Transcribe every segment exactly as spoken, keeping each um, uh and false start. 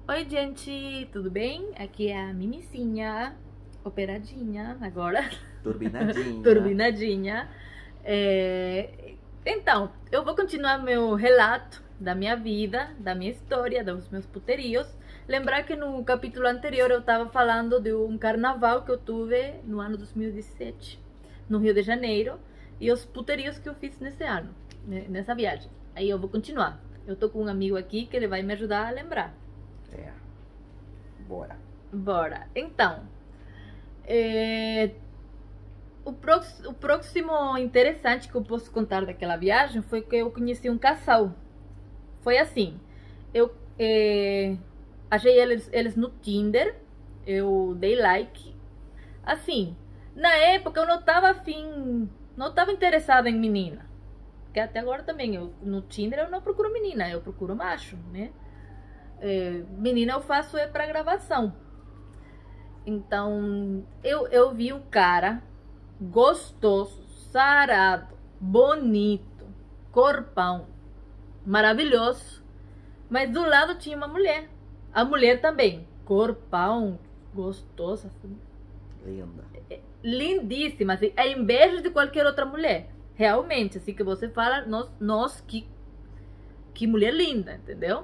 Oi, gente, tudo bem? Aqui é a Mimicinha, operadinha agora, Turbinadinha. turbinadinha. É, Então, eu vou continuar meu relato da minha vida, da minha história, dos meus puterios. Lembrar que no capítulo anterior eu estava falando de um carnaval que eu tive no ano dois mil e dezessete, no Rio de Janeiro, e os puterios que eu fiz nesse ano, né, nessa viagem. Aí eu vou continuar. Eu tô com um amigo aqui que ele vai me ajudar a lembrar. É. Bora. Bora. Então, é, o, prox, o próximo interessante que eu posso contar daquela viagem foi que eu conheci um casal. Foi assim, eu é, achei eles, eles no Tinder, eu dei like. Assim, na época eu não tava afim, não tava interessada em menina. Porque até agora também, eu, no Tinder eu não procuro menina, eu procuro macho, né? É, menina eu faço é pra gravação. Então, eu, eu vi um cara gostoso, sarado, bonito, corpão, maravilhoso. Mas do lado tinha uma mulher. A mulher também, corpão, gostosa, assim, Linda. lindíssima, assim, é inveja de qualquer outra mulher. Realmente, assim que você fala, nossa, nossa que, que mulher linda, entendeu?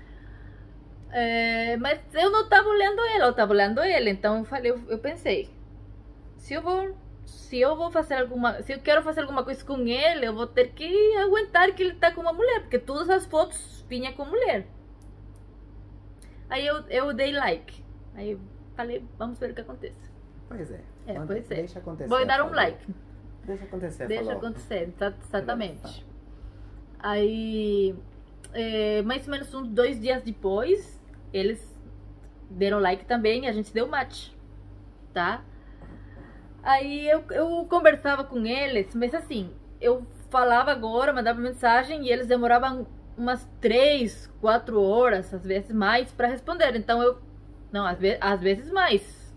É, mas eu não estava olhando ela, eu estava olhando ele. Então eu falei, eu, eu pensei, se eu vou, se eu vou fazer alguma, se eu quero fazer alguma coisa com ele, eu vou ter que aguentar que ele tá com uma mulher, porque todas as fotos vinha com mulher. Aí eu, eu dei like. Aí eu falei, vamos ver o que acontece. Pois é. É, Manda- pois é. Deixa acontecer. Vou dar um falou. like. Deixa acontecer. Deixa falou. acontecer, exa- exatamente. Aí, é, mais ou menos uns dois dias depois, eles deram like também e a gente deu match, tá? Aí eu, eu conversava com eles, mas assim, eu falava agora, mandava mensagem e eles demoravam umas três, quatro horas, às vezes mais, para responder. Então eu, não, às, ve às vezes mais.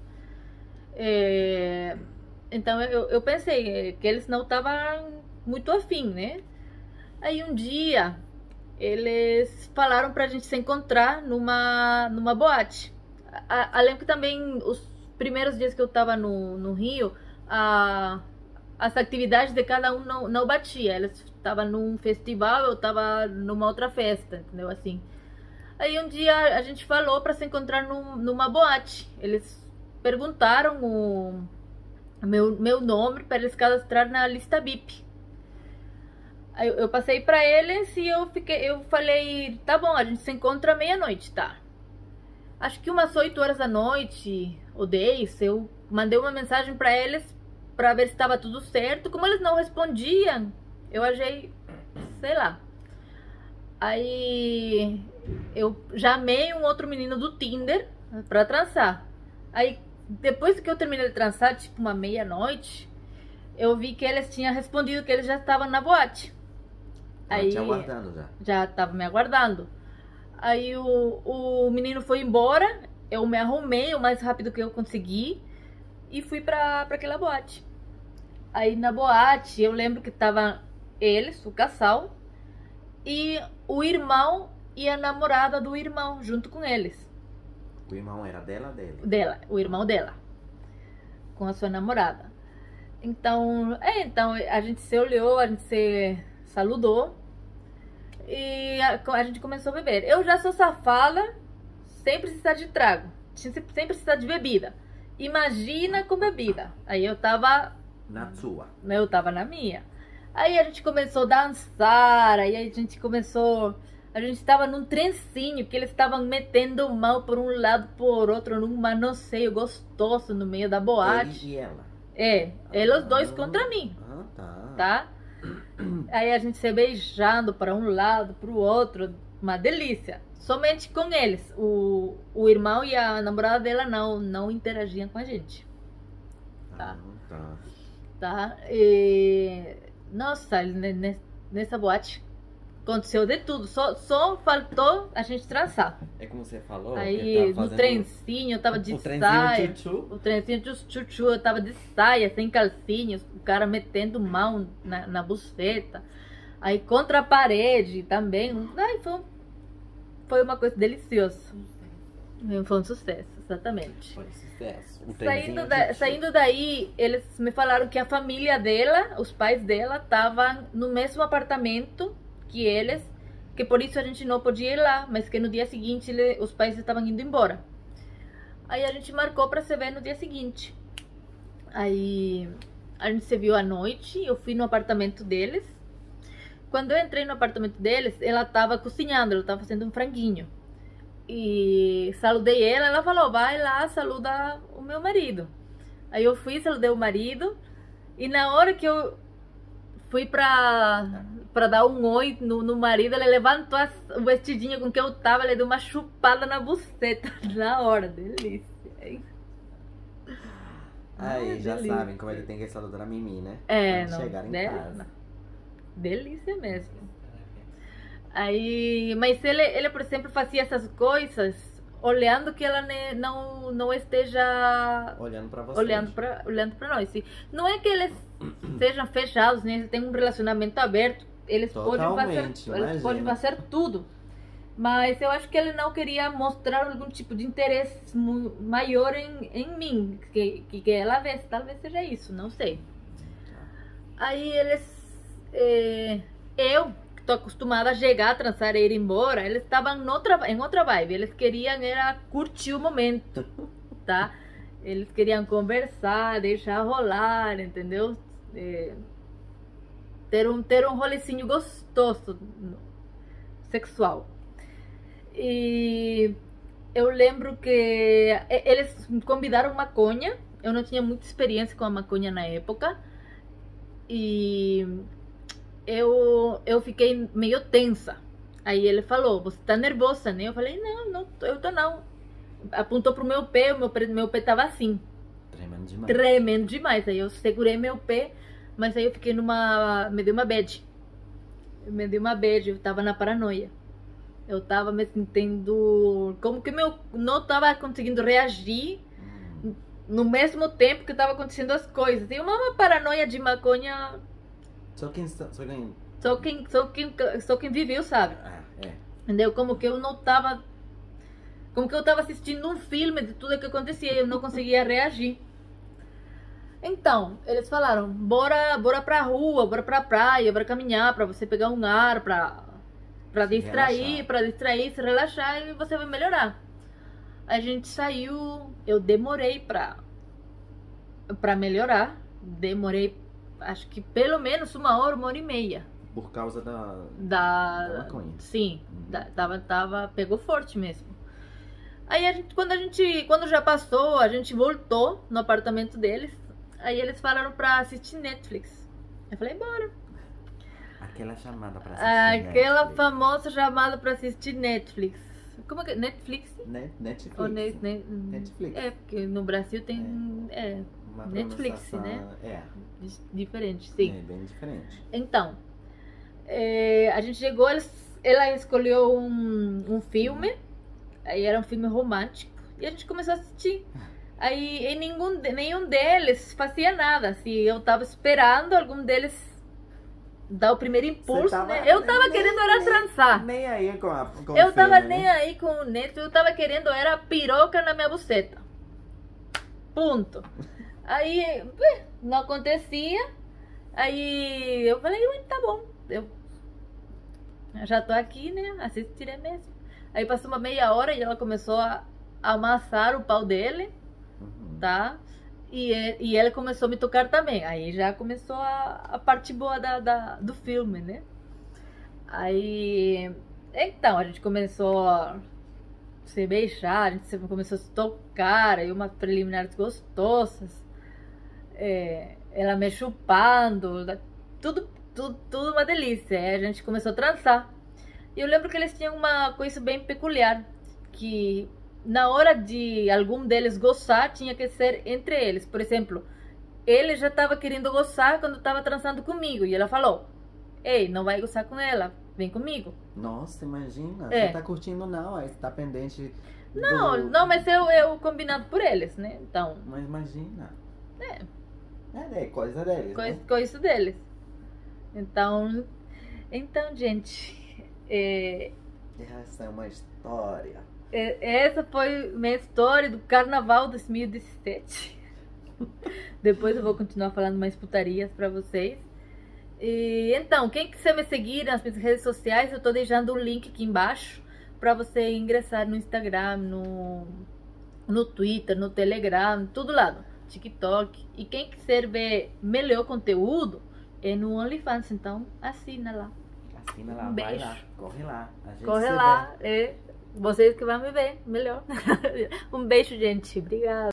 É, então eu, eu pensei que eles não estavam muito afim, né? Aí um dia eles falaram pra gente se encontrar numa, numa boate. A- Além que também os primeiros dias que eu tava no, no Rio, a, as atividades de cada um não, não batia. Eles estavam num festival, eu tava numa outra festa, entendeu? Assim. Aí um dia a gente falou pra se encontrar num, numa boate. Eles perguntaram o meu, meu nome para eles cadastrar na lista V I P. Aí eu, eu passei pra eles e eu fiquei, eu falei, tá bom, a gente se encontra meia-noite, tá? Acho que umas oito horas da noite, ou dez, eu mandei uma mensagem pra eles pra ver se estava tudo certo. Como eles não respondiam, eu achei, sei lá. Aí eu chamei um outro menino do Tinder pra trançar. Aí depois que eu terminei de trançar, tipo uma meia-noite, eu vi que eles tinham respondido que eles já estavam na boate. Aí, te aguardando já. Já tava me aguardando. Aí o, o menino foi embora, eu me arrumei o mais rápido que eu consegui e fui pra, pra aquela boate. Aí na boate eu lembro que tava eles, o casal, e o irmão e a namorada do irmão junto com eles. O irmão era dela ou dele? Dela, o irmão dela, com a sua namorada. Então, é, então a gente se olhou, a gente se saludou e a, a gente começou a beber. Eu já sou safada sem precisar de trago, sem, sem precisar de bebida. Imagina com bebida. Aí eu tava, Na sua. eu tava na minha. Aí a gente começou a dançar, aí a gente começou... A gente estava num trencinho que eles estavam metendo mão por um lado por outro, num manoseio gostoso no meio da boate. Ele e ela. É, eles os dois Ah, contra mim, Ah, tá. tá? Aí a gente se beijando para um lado, para o outro, uma delícia. Somente com eles. O, o irmão e a namorada dela não, não interagiam com a gente, tá? Ah, tá. Tá? E... Nossa, ne- ne- nessa boate aconteceu de tudo. Só, só faltou a gente trançar. É como você falou. que Aí tava no fazendo trencinho eu tava de o trenzinho saia. tchutchu. O trencinho de chuchu, eu tava de saia, sem calcinhas, o cara metendo mão na, na buceta. Aí contra a parede também. Ai, foi, foi uma coisa deliciosa. Foi um sucesso, exatamente. Foi sucesso. O Saindo, trenzinho da, de- saindo daí, eles me falaram que a família dela, os pais dela, estavam no mesmo apartamento que eles, que por isso a gente não podia ir lá, mas que no dia seguinte ele- os pais estavam indo embora. Aí a gente marcou para se ver no dia seguinte. Aí a gente se viu à noite, eu fui no apartamento deles. Quando eu entrei no apartamento deles, ela estava cozinhando, ela estava fazendo um franguinho. E saludei ela, ela falou, vai lá, saluda o meu marido. Aí eu fui, saludei o marido. E na hora que eu fui pra, pra dar um oi no, no marido, ele levantou as, o vestidinho com que eu tava, ele deu uma chupada na buceta. Na hora, delícia. hein? Aí, Ai, já delícia. sabem como é que tem que saludar a Mimi, né? É, Quando não. chegar em né? casa. Delícia mesmo. Aí, mas ele, ele, por exemplo, fazia essas coisas olhando que ela ne- não, não esteja Olhando pra vocês. olhando para olhando para nós. E não é que eles sejam fechados, né? Eles têm um relacionamento aberto, eles podem Totalmente, fazer, eles imagina. podem fazer tudo. Mas eu acho que ele não queria mostrar algum tipo de interesse mu- maior em, em mim, que, que, que ela vê, talvez seja isso, não sei. Aí eles, eh, eu que tô acostumada a chegar, transar e ir embora, eles estavam em outra, em outra vibe, eles queriam era curtir o momento, tá? Eles queriam conversar, deixar rolar, entendeu? Eh, ter um, ter um rolecinho gostoso, sexual. E eu lembro que e- eles me convidaram maconha. Eu não tinha muita experiência com a maconha na época. E eu, eu fiquei meio tensa. Aí ele falou, você tá nervosa, né? Eu falei, não, não tô- eu tô não. Apontou pro meu pé, o meu, pé- meu pé tava assim, Tremendo demais. tremendo demais. Aí eu segurei meu pé, mas aí eu fiquei numa... me deu uma bad. Me deu uma bad, eu tava na paranoia. Eu tava me sentindo como que meu não tava conseguindo reagir Hum. no mesmo tempo que tava acontecendo as coisas. E uma, uma paranoia de maconha, Só quem... Só quem... só quem, só quem, só quem viveu sabe. Ah, é. Entendeu? Como que eu não tava, como que eu tava assistindo um filme de tudo que acontecia e eu não conseguia reagir. Então, eles falaram, bora, bora pra rua, bora pra praia, bora caminhar, pra você pegar um ar, pra, pra Se distrair, relaxar. pra distrair, se relaxar e você vai melhorar. A gente saiu, eu demorei pra, pra melhorar, demorei, acho que pelo menos uma hora, uma hora e meia. Por causa da... Da, Da maconha. Sim, Uhum. da- tava, tava, pegou forte mesmo. Aí a gente, quando a gente, quando já passou, a gente voltou no apartamento deles. Aí eles falaram pra assistir Netflix. Eu falei, bora. Aquela chamada pra assistir Aquela Netflix. famosa chamada pra assistir Netflix. Como é que é? Netflix? Net- Netflix. Ou ne, ne- Netflix. É, porque no Brasil tem. É, Uma Netflix, pronunciação- né? É. di- diferente, sim. É bem diferente. Então, é, a gente chegou, eles- ela escolheu um, um filme, aí era um filme romântico, e a gente começou a assistir. Aí em nenhum, de- nenhum deles fazia nada, assim, eu tava esperando algum deles dar o primeiro impulso, Você tava né? Eu tava nem- querendo era nem- transar. Nem aí com a com Eu o tava filme, nem né? aí com o Netflix, eu tava querendo era piroca na minha buceta. Ponto. Aí, ué, não acontecia. Aí eu falei, "Ué, tá bom, eu já tô aqui, né? Assistirei mesmo." Aí passou uma meia hora e ela começou a amassar o pau dele, Uhum. tá? E, e- e ele começou a me tocar também. Aí já começou a, a parte boa da, da- do filme, né? Aí, então, a gente começou a se beijar, a gente se- começou a se tocar, aí umas preliminares gostosas. É, ela me chupando, da- tudo, tudo, tudo uma delícia. Aí a gente começou a transar. E eu lembro que eles tinham uma coisa bem peculiar, que na hora de algum deles gozar, tinha que ser entre eles. Por exemplo, ele já estava querendo gozar quando estava transando comigo, e ela falou, ei, não vai gozar com ela, vem comigo. Nossa, imagina. É. Você tá curtindo não, aí você tá pendente do... Não, não, mas eu, eu combinado por eles, né? Então, Mas imagina. é, É, é coisa deles, coisa, né? coisa deles. Então, então, gente, é, Essa é uma história. é- essa foi minha história do Carnaval dois mil e dezessete. Depois eu vou continuar falando mais putarias pra vocês. E, então, quem quiser me seguir nas minhas redes sociais, eu tô deixando um link aqui embaixo pra você ingressar no Instagram, no, no Twitter, no Telegram, tudo lá, no TikTok. E quem quiser ver melhor conteúdo é no OnlyFans, então assina lá. Assina lá, Um vai beijo. lá, corre lá. A gente Corre se lá, é vocês que vão me ver melhor. Um beijo, gente. Obrigada.